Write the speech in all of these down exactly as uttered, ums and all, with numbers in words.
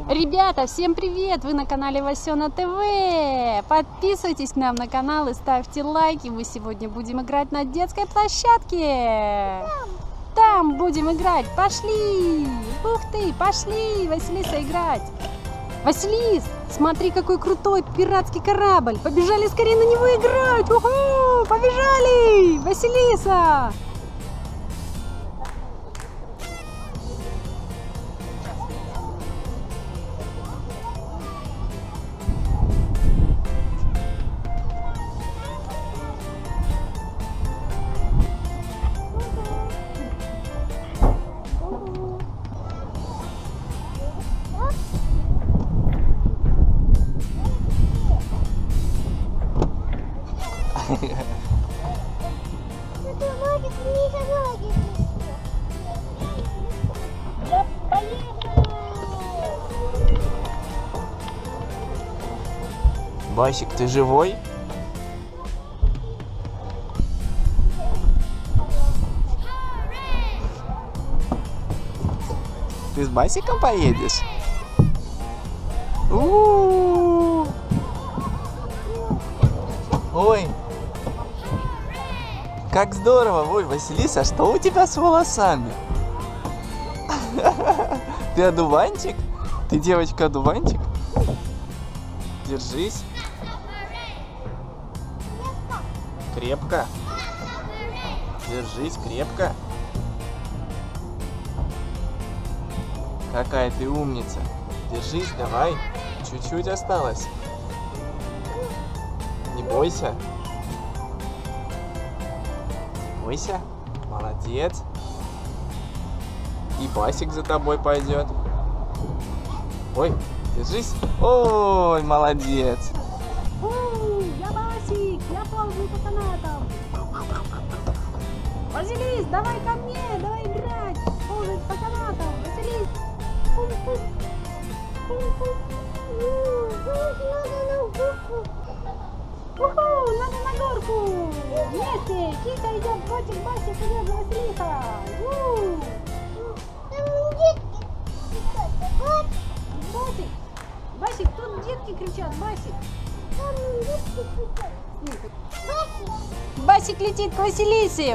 Ребята, всем привет! Вы на канале Васёна ТВ. Подписывайтесь к нам на канал и ставьте лайки. Мы сегодня будем играть на детской площадке. Там будем играть. Пошли! Ух ты, пошли, Василиса, играть. Василис, смотри, какой крутой пиратский корабль. Побежали скорее на него играть. Уху! Побежали! Василиса! Басик, ты живой? Ты с Басиком поедешь? У-у-у! Ой! Как здорово! Ой, Василиса, что у тебя с волосами? Ты одуванчик? Ты девочка-одуванчик? Держись. Крепко. Держись крепко. Какая ты умница. Держись, давай. Чуть-чуть осталось. Не бойся. Не бойся. Молодец. И Басик за тобой пойдет. Ой, держись. Ой, молодец. Я Басик, я ползаю по канатам. Василис, давай ко мне, давай играть. Ползать по канатам. Василис. Уху, надо на горку. Вместе. Кика идет, Басик, Басик идет за Василиса. Басик, Басик, тут детки кричат, Басик. Басик летит к Василисе.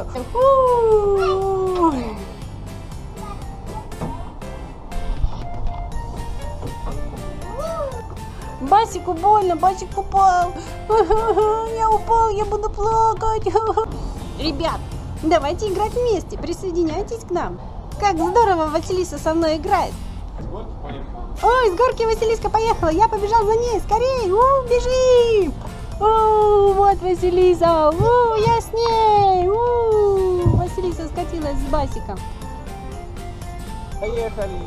Басику больно, Басик упал. Я упал, я буду плакать. Ребят, давайте играть вместе, присоединяйтесь к нам. Как здорово Василиса со мной играет. Ой, с горки Василиска поехала, я побежал за ней, скорей, у, бежим! У, вот Василиса, у, я с ней, у, Василиса скатилась с Басиком. Поехали!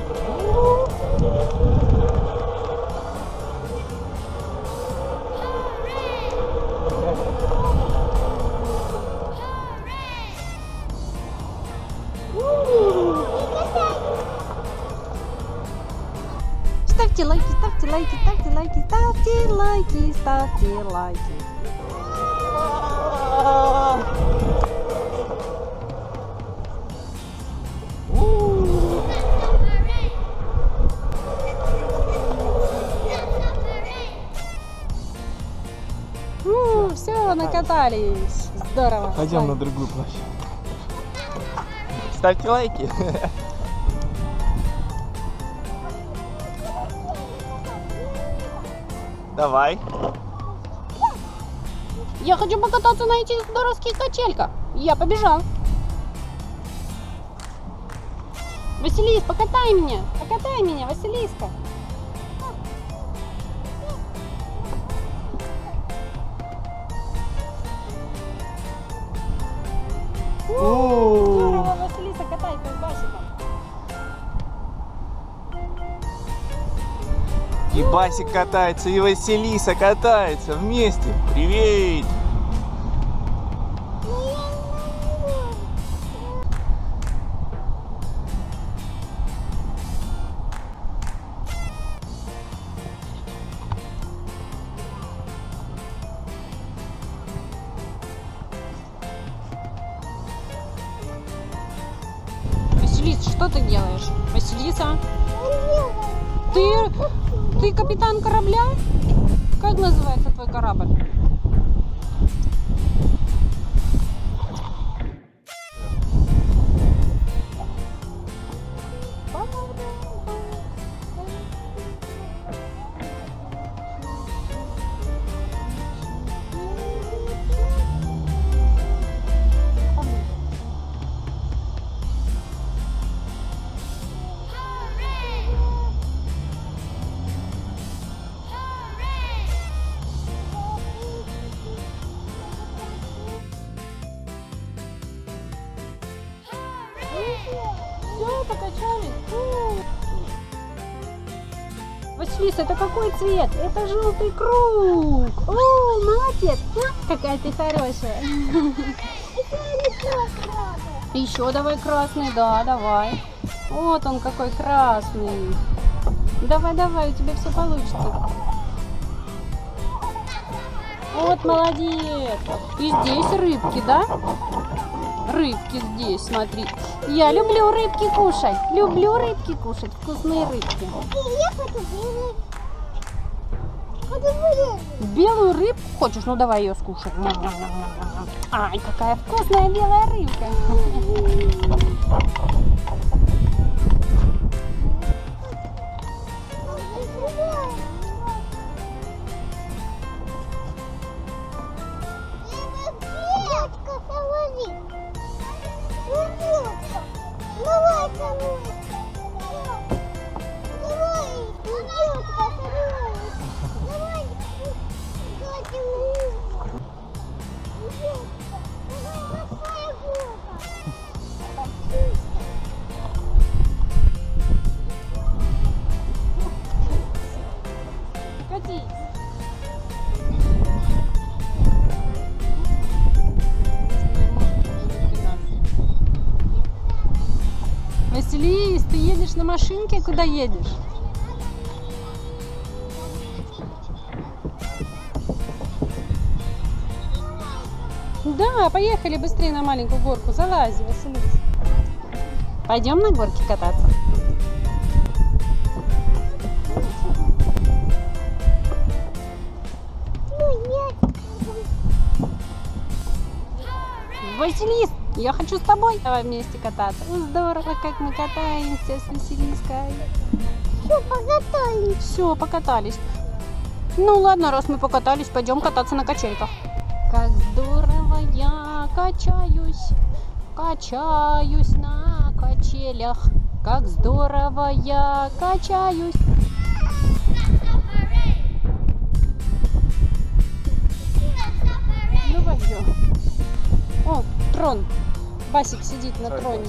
Ставьте лайки, ставьте лайки, ставьте лайки, ставьте лайки, ставьте лайки. У, все, накатались. Здорово. Пойдем на другую площадку. Ставьте лайки. Давай. Я хочу покататься на этих здоровских качельках. Я побежал. Василис, покатай меня. Покатай меня, Василиска. Здорово, Василиса, катайся с Басиком. И Басик катается, и Василиса катается вместе. Привет! Василис, что ты делаешь? Василиса? Ты что? Ты капитан корабля? Как называется твой корабль? Все, покачались. Фу. Василиса, это какой цвет? Это желтый круг. О, молодец. Какая ты хорошая. Еще давай красный, да, давай. Вот он какой красный. Давай, давай, у тебя все получится. Вот молодец. И здесь рыбки, да? Рыбки здесь, смотри. Я люблю рыбки кушать. Люблю рыбки кушать. Вкусные рыбки. Белую рыбку хочешь? Ну давай ее скушай. Ай, какая вкусная белая рыбка. Василис, ты едешь на машинке? Куда едешь? Да, поехали быстрее на маленькую горку. Залази, Василис. Пойдем на горке кататься. Василис, я хочу с тобой. Давай вместе кататься. Здорово, как мы катаемся с Василиской. Все, покатались. Все, покатались. Ну ладно, раз мы покатались, пойдем кататься на качельках. Как здорово я качаюсь, качаюсь на качелях. Как здорово я качаюсь. Ну пойдем. О, трон. Басик сидит на троне.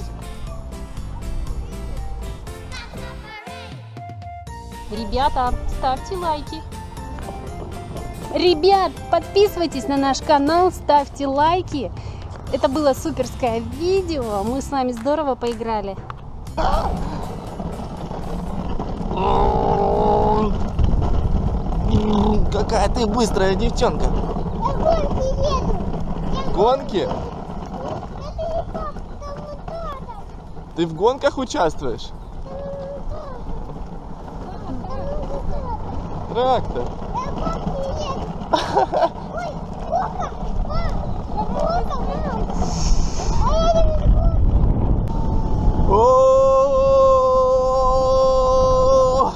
Ребята, ставьте лайки. Ребят, подписывайтесь на наш канал, ставьте лайки. Это было суперское видео. Мы с вами здорово поиграли. Какая ты быстрая девчонка. Я гонки еду. Я Гонки? гонки. Ты в гонках участвуешь? Трактор. О!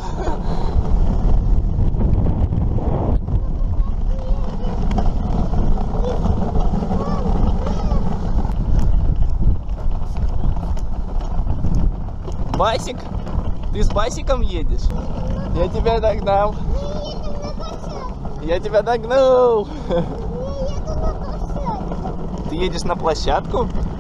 Басик? Ты с басиком едешь? Я тебя догнал. Я тебя догнал. Ты едешь на площадку?